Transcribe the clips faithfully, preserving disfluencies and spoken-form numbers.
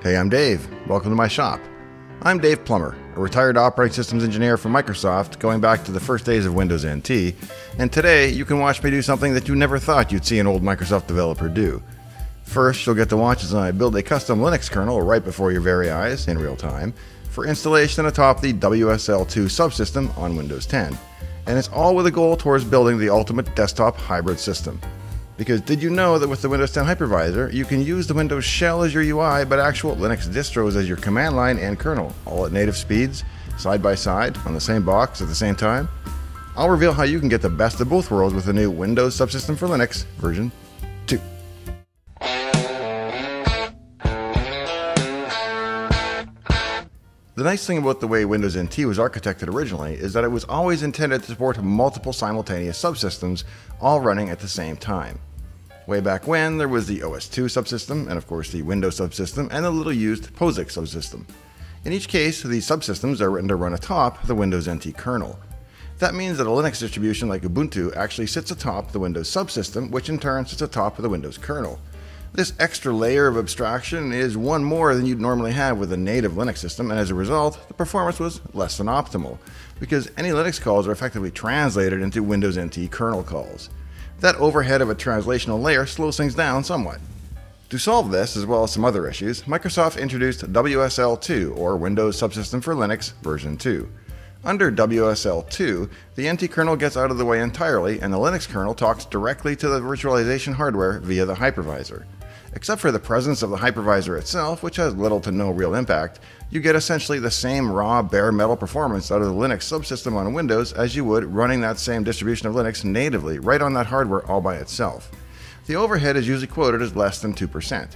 Hey, I'm Dave. Welcome to my shop. I'm Dave Plummer, a retired operating systems engineer from Microsoft going back to the first days of Windows N T, and today you can watch me do something that you never thought you'd see an old Microsoft developer do. First, you'll get to watch as I build a custom Linux kernel right before your very eyes in real time for installation atop the W S L two subsystem on Windows ten, and it's all with a goal towards building the ultimate desktop hybrid system. Because did you know that with the Windows ten hypervisor, you can use the Windows shell as your U I, but actual Linux distros as your command line and kernel, all at native speeds, side by side, on the same box at the same time? I'll reveal how you can get the best of both worlds with the new Windows Subsystem for Linux version two. The nice thing about the way Windows N T was architected originally is that it was always intended to support multiple simultaneous subsystems, all running at the same time. Way back when, there was the O S two subsystem, and of course the Windows subsystem, and the little used POSIX subsystem. In each case, these subsystems are written to run atop the Windows N T kernel. That means that a Linux distribution like Ubuntu actually sits atop the Windows subsystem, which in turn sits atop of the Windows kernel. This extra layer of abstraction is one more than you'd normally have with a native Linux system, and as a result, the performance was less than optimal, because any Linux calls are effectively translated into Windows N T kernel calls. That overhead of a translational layer slows things down somewhat. To solve this, as well as some other issues, Microsoft introduced W S L two, or Windows Subsystem for Linux, version two. Under W S L two, the N T kernel gets out of the way entirely, and the Linux kernel talks directly to the virtualization hardware via the hypervisor. Except for the presence of the hypervisor itself, which has little to no real impact, you get essentially the same raw bare metal performance out of the Linux subsystem on Windows as you would running that same distribution of Linux natively right on that hardware all by itself. The overhead is usually quoted as less than two percent.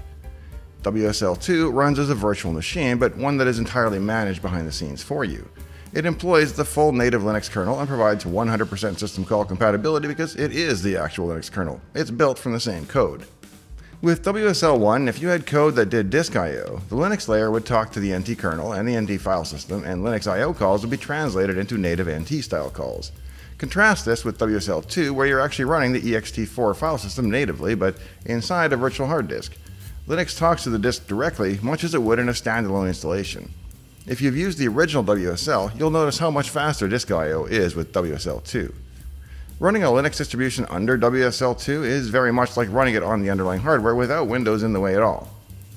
W S L two runs as a virtual machine, but one that is entirely managed behind the scenes for you. It employs the full native Linux kernel and provides one hundred percent system call compatibility because it is the actual Linux kernel. It's built from the same code. With W S L one, if you had code that did disk I O, the Linux layer would talk to the N T kernel and the N T file system, and Linux I O calls would be translated into native N T style calls. Contrast this with W S L two, where you're actually running the E X T four file system natively, but inside a virtual hard disk. Linux talks to the disk directly, much as it would in a standalone installation. If you've used the original W S L, you'll notice how much faster disk I O is with W S L two. Running a Linux distribution under W S L two is very much like running it on the underlying hardware without Windows in the way at all.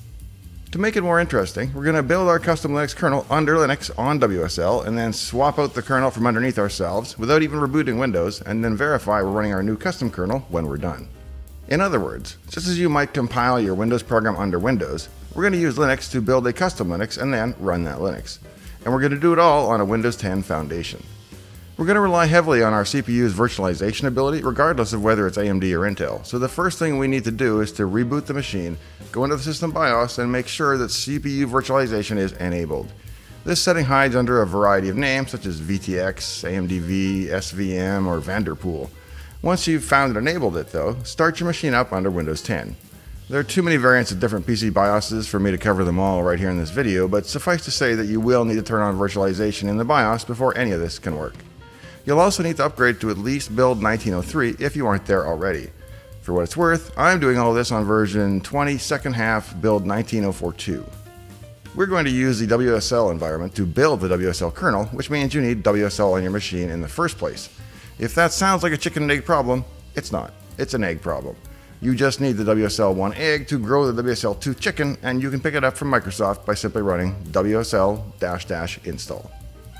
To make it more interesting, we're going to build our custom Linux kernel under Linux on W S L and then swap out the kernel from underneath ourselves without even rebooting Windows, and then verify we're running our new custom kernel when we're done. In other words, just as you might compile your Windows program under Windows, we're going to use Linux to build a custom Linux and then run that Linux. And we're going to do it all on a Windows ten foundation. We're going to rely heavily on our C P U's virtualization ability regardless of whether it's A M D or Intel, so the first thing we need to do is to reboot the machine, go into the system BIOS, and make sure that C P U virtualization is enabled. This setting hides under a variety of names such as V T X, A M D V, S V M, or Vanderpool. Once you've found and enabled it though, start your machine up under Windows ten. There are too many variants of different P C BIOSes for me to cover them all right here in this video, but suffice to say that you will need to turn on virtualization in the BIOS before any of this can work. You'll also need to upgrade to at least build nineteen oh three if you aren't there already. For what it's worth, I'm doing all this on version twenty second half build nineteen oh forty-two. We're going to use the W S L environment to build the W S L kernel, which means you need W S L on your machine in the first place. If that sounds like a chicken and egg problem, it's not. It's an egg problem. You just need the W S L one egg to grow the W S L two chicken, and you can pick it up from Microsoft by simply running W S L install.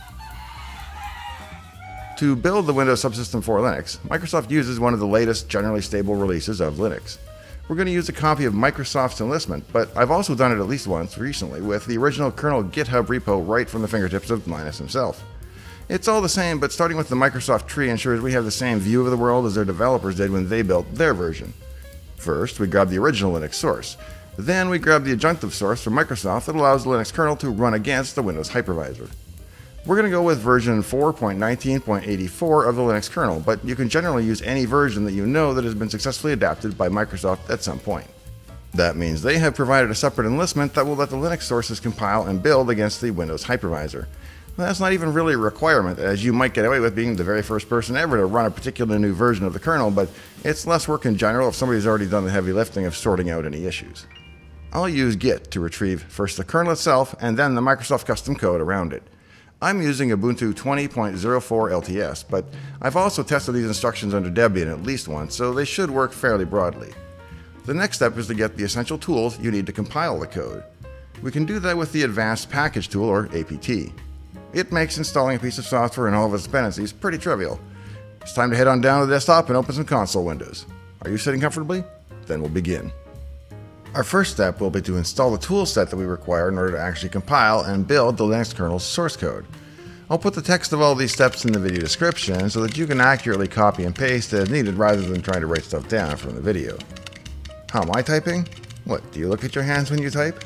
To build the Windows Subsystem for Linux, Microsoft uses one of the latest generally stable releases of Linux. We're going to use a copy of Microsoft's Enlistment, but I've also done it at least once recently with the original kernel GitHub repo right from the fingertips of Linus himself. It's all the same, but starting with the Microsoft tree ensures we have the same view of the world as their developers did when they built their version. First, we grab the original Linux source. Then we grab the adjunctive source from Microsoft that allows the Linux kernel to run against the Windows hypervisor. We're going to go with version four point nineteen point eighty-four of the Linux kernel, but you can generally use any version that you know that has been successfully adapted by Microsoft at some point. That means they have provided a separate enlistment that will let the Linux sources compile and build against the Windows hypervisor. That's not even really a requirement, as you might get away with being the very first person ever to run a particular new version of the kernel, but it's less work in general if somebody's already done the heavy lifting of sorting out any issues. I'll use git to retrieve first the kernel itself and then the Microsoft custom code around it. I'm using Ubuntu twenty point oh four L T S, but I've also tested these instructions under Debian at least once, so they should work fairly broadly. The next step is to get the essential tools you need to compile the code. We can do that with the Advanced Package Tool, or A P T. It makes installing a piece of software and all of its dependencies pretty trivial. It's time to head on down to the desktop and open some console windows. Are you sitting comfortably? Then we'll begin. Our first step will be to install the toolset that we require in order to actually compile and build the Linux kernel's source code. I'll put the text of all these steps in the video description so that you can accurately copy and paste as needed rather than trying to write stuff down from the video. How am I typing? What, do you look at your hands when you type?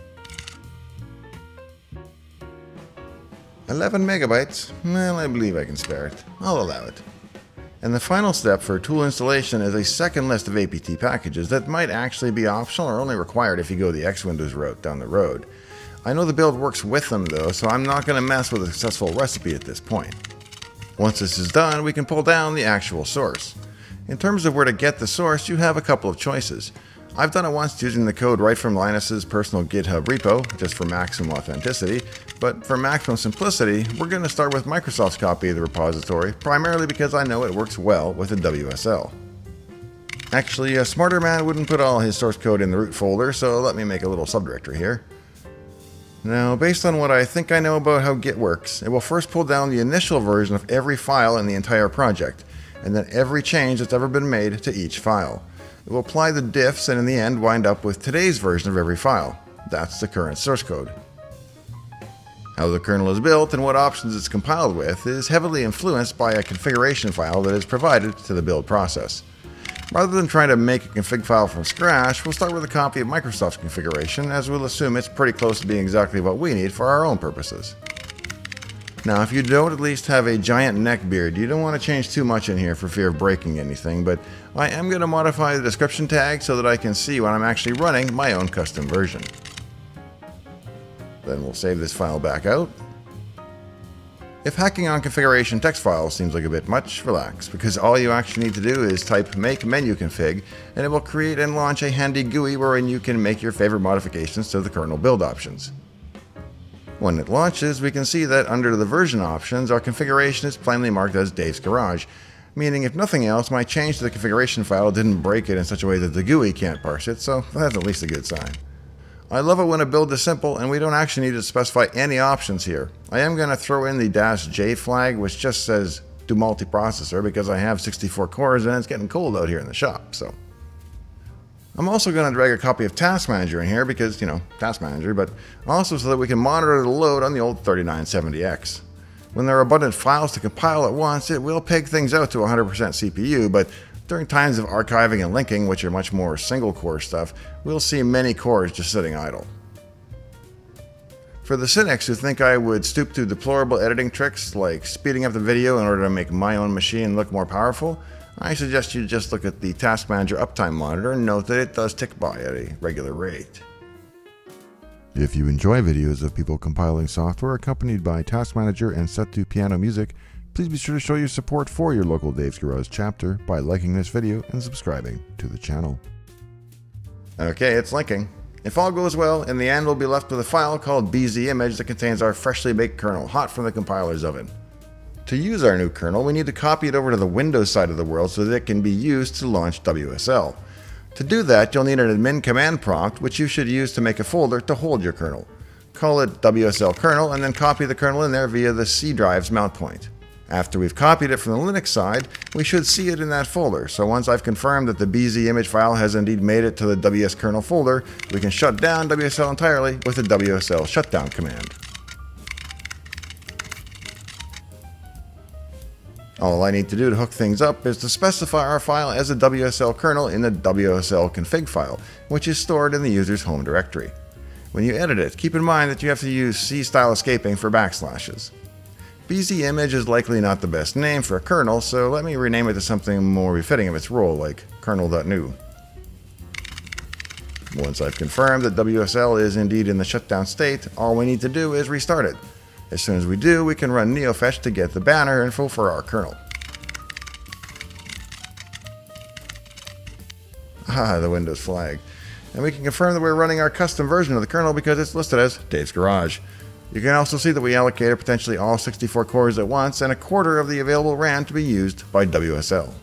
eleven megabytes? Well, I believe I can spare it. I'll allow it. And the final step for tool installation is a second list of A P T packages that might actually be optional or only required if you go the X Windows route down the road. I know the build works with them though, so I'm not going to mess with a successful recipe at this point. Once this is done, we can pull down the actual source. In terms of where to get the source, you have a couple of choices. I've done it once using the code right from Linus's personal GitHub repo, just for maximum authenticity, but for maximum simplicity, we're going to start with Microsoft's copy of the repository, primarily because I know it works well with a W S L. Actually, a smarter man wouldn't put all his source code in the root folder, so let me make a little subdirectory here. Now, based on what I think I know about how Git works, it will first pull down the initial version of every file in the entire project, and then every change that's ever been made to each file. It will apply the diffs and in the end wind up with today's version of every file. That's the current source code. How the kernel is built and what options it's compiled with is heavily influenced by a configuration file that is provided to the build process. Rather than trying to make a config file from scratch, we'll start with a copy of Microsoft's configuration, as we'll assume it's pretty close to being exactly what we need for our own purposes. Now, if you don't at least have a giant neck beard, you don't want to change too much in here for fear of breaking anything, but I am going to modify the description tag so that I can see when I'm actually running my own custom version. Then we'll save this file back out. If hacking on configuration text files seems like a bit much, relax, because all you actually need to do is type make menu config, and it will create and launch a handy G U I wherein you can make your favorite modifications to the kernel build options. When it launches, we can see that under the version options, our configuration is plainly marked as Dave's Garage, meaning if nothing else, my change to the configuration file didn't break it in such a way that the G U I can't parse it, so that's at least a good sign. I love it when a build is simple and we don't actually need to specify any options here. I am going to throw in the dash J flag, which just says do multiprocessor because I have sixty-four cores and it's getting cold out here in the shop, so. I'm also going to drag a copy of Task Manager in here because, you know, Task Manager, but also so that we can monitor the load on the old thirty-nine seventy X. When there are abundant files to compile at once, it will peg things out to one hundred percent C P U, but during times of archiving and linking, which are much more single-core stuff, we'll see many cores just sitting idle. For the cynics who think I would stoop to deplorable editing tricks like speeding up the video in order to make my own machine look more powerful, I suggest you just look at the Task Manager uptime monitor and note that it does tick by at a regular rate. If you enjoy videos of people compiling software accompanied by Task Manager and set to piano music, please be sure to show your support for your local Dave's Garage chapter by liking this video and subscribing to the channel. Okay, it's linking. If all goes well, in the end we'll be left with a file called B Z image that contains our freshly baked kernel, hot from the compiler's oven. To use our new kernel, we need to copy it over to the Windows side of the world so that it can be used to launch W S L. To do that, you'll need an admin command prompt, which you should use to make a folder to hold your kernel. Call it W S L kernel and then copy the kernel in there via the C drive's mount point. After we've copied it from the Linux side, we should see it in that folder, so once I've confirmed that the B Z image file has indeed made it to the W S kernel folder, we can shut down W S L entirely with the Wsl Shutdown command. All I need to do to hook things up is to specify our file as a W S L kernel in the W S L config file, which is stored in the user's home directory. When you edit it, keep in mind that you have to use C-style escaping for backslashes. B Z image is likely not the best name for a kernel, so let me rename it to something more befitting of its role, like kernel.new. Once I've confirmed that W S L is indeed in the shutdown state, all we need to do is restart it. As soon as we do, we can run neofetch to get the banner info for our kernel. Ah, the Windows flag. and we can confirm that we're running our custom version of the kernel because it's listed as Dave's Garage. You can also see that we allocated potentially all sixty-four cores at once and a quarter of the available RAM to be used by W S L.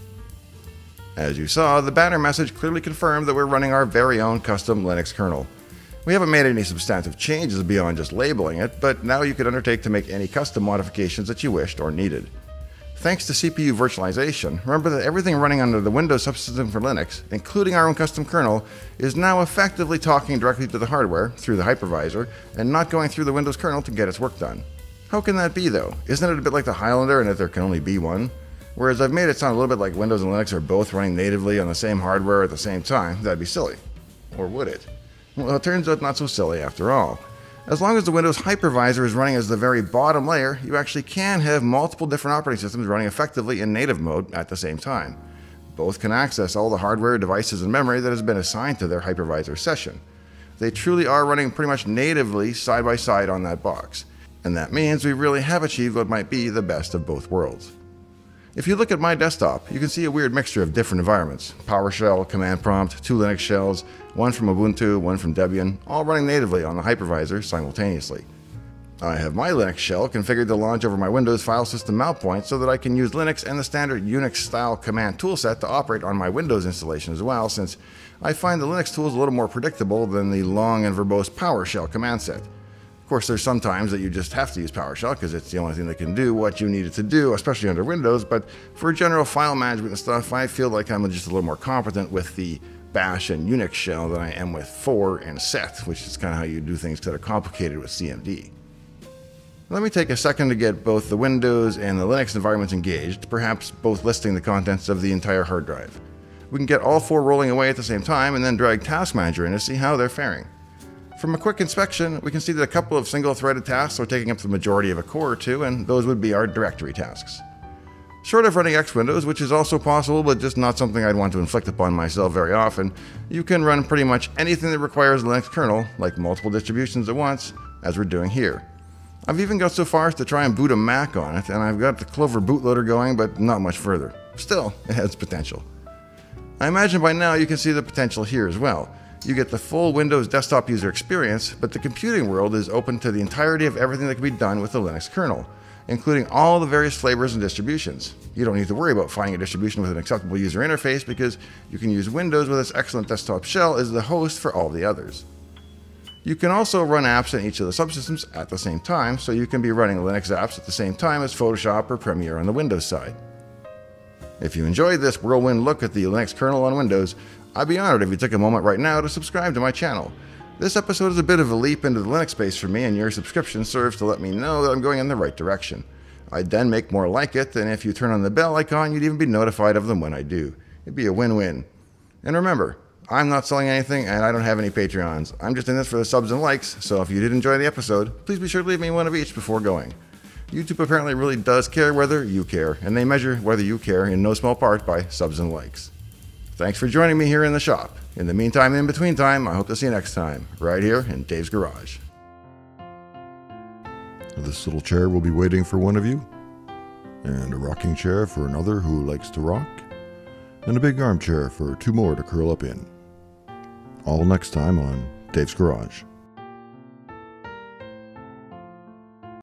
As you saw, the banner message clearly confirmed that we're running our very own custom Linux kernel. We haven't made any substantive changes beyond just labeling it, but now you could undertake to make any custom modifications that you wished or needed. Thanks to C P U virtualization, remember that everything running under the Windows Subsystem for Linux, including our own custom kernel, is now effectively talking directly to the hardware through the hypervisor and not going through the Windows kernel to get its work done. How can that be though? Isn't it a bit like the Highlander in that there can only be one? Whereas I've made it sound a little bit like Windows and Linux are both running natively on the same hardware at the same time. That'd be silly. Or would it? Well, it turns out not so silly after all. As long as the Windows hypervisor is running as the very bottom layer, you actually can have multiple different operating systems running effectively in native mode at the same time. Both can access all the hardware, devices, and memory that has been assigned to their hypervisor session. They truly are running pretty much natively side by side on that box. And that means we really have achieved what might be the best of both worlds. If you look at my desktop, you can see a weird mixture of different environments. PowerShell, Command Prompt, two Linux shells, one from Ubuntu, one from Debian, all running natively on the hypervisor simultaneously. I have my Linux shell configured to launch over my Windows file system mount point so that I can use Linux and the standard Unix-style command toolset to operate on my Windows installation as well, since I find the Linux tools a little more predictable than the long and verbose PowerShell command set. Of course, there's some times that you just have to use PowerShell because it's the only thing that can do what you need it to do, especially under Windows, but for general file management and stuff, I feel like I'm just a little more competent with the Bash and Unix shell than I am with for and set, which is kind of how you do things that are complicated with C M D. Let me take a second to get both the Windows and the Linux environments engaged, perhaps both listing the contents of the entire hard drive. We can get all four rolling away at the same time and then drag Task Manager in to see how they're faring. From a quick inspection, we can see that a couple of single-threaded tasks are taking up the majority of a core or two, and those would be our directory tasks. Short of running X Windows, which is also possible but just not something I'd want to inflict upon myself very often, you can run pretty much anything that requires a Linux kernel, like multiple distributions at once, as we're doing here. I've even got so far as to try and boot a Mac on it, and I've got the Clover bootloader going, but not much further. Still, it has potential. I imagine by now you can see the potential here as well. You get the full Windows desktop user experience, but the computing world is open to the entirety of everything that can be done with the Linux kernel, including all the various flavors and distributions. You don't need to worry about finding a distribution with an acceptable user interface because you can use Windows with its excellent desktop shell as the host for all the others. You can also run apps in each of the subsystems at the same time, so you can be running Linux apps at the same time as Photoshop or Premiere on the Windows side. If you enjoyed this whirlwind look at the Linux kernel on Windows, I'd be honored if you took a moment right now to subscribe to my channel. This episode is a bit of a leap into the Linux space for me, and your subscription serves to let me know that I'm going in the right direction. I'd then make more like it, and if you turn on the bell icon, you'd even be notified of them when I do. It'd be a win-win. And remember, I'm not selling anything, and I don't have any Patreons. I'm just in this for the subs and likes, so if you did enjoy the episode, please be sure to leave me one of each before going. YouTube apparently really does care whether you care, and they measure whether you care in no small part by subs and likes. Thanks for joining me here in the shop. In the meantime and in between time, I hope to see you next time, right here in Dave's Garage. This little chair will be waiting for one of you, and a rocking chair for another who likes to rock, and a big armchair for two more to curl up in. All next time on Dave's Garage.